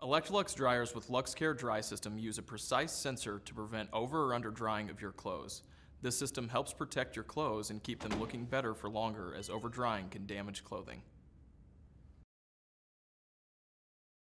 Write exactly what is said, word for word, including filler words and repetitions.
ELECTROLUX dryers with LuxCare Dry System use a precise sensor to prevent over or under drying of your clothes. This system helps protect your clothes and keep them looking better for longer, as over drying can damage clothing.